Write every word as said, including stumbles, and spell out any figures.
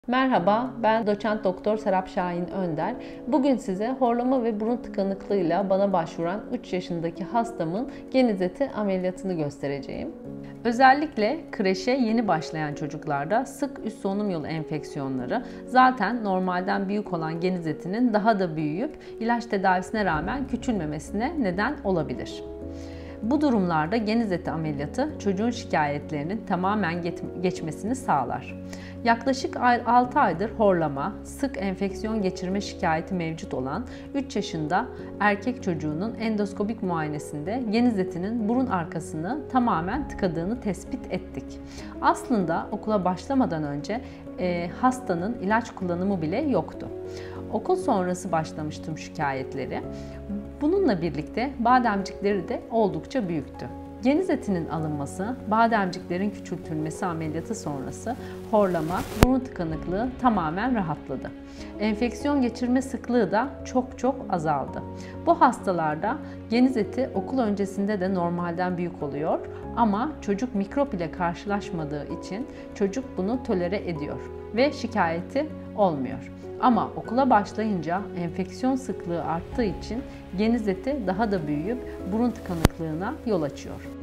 Merhaba, ben Doçent Doktor Serap Şahin Önder. Bugün size horlama ve burun tıkanıklığıyla bana başvuran üç yaşındaki hastamın genizeti ameliyatını göstereceğim. Özellikle kreşe yeni başlayan çocuklarda sık üst solunum yolu enfeksiyonları zaten normalden büyük olan genizetinin daha da büyüyüp ilaç tedavisine rağmen küçülmemesine neden olabilir. Bu durumlarda genizeti ameliyatı çocuğun şikayetlerinin tamamen geçmesini sağlar. Yaklaşık altı aydır horlama, sık enfeksiyon geçirme şikayeti mevcut olan üç yaşında erkek çocuğunun endoskopik muayenesinde genizetinin burun arkasını tamamen tıkadığını tespit ettik. Aslında okula başlamadan önce e, hastanın ilaç kullanımı bile yoktu. Okul sonrası başlamıştım şikayetleri. Bununla birlikte bademcikleri de oldukça büyüktü. Genizetinin alınması, bademciklerin küçültülmesi ameliyatı sonrası horlama, burun tıkanıklığı tamamen rahatladı. Enfeksiyon geçirme sıklığı da çok çok azaldı. Bu hastalarda genizeti okul öncesinde de normalden büyük oluyor ama çocuk mikrop ile karşılaşmadığı için çocuk bunu tolere ediyor ve şikayeti olmuyor. Ama okula başlayınca enfeksiyon sıklığı arttığı için genizeti daha da büyüyüp burun tıkanıklığına yol açıyor.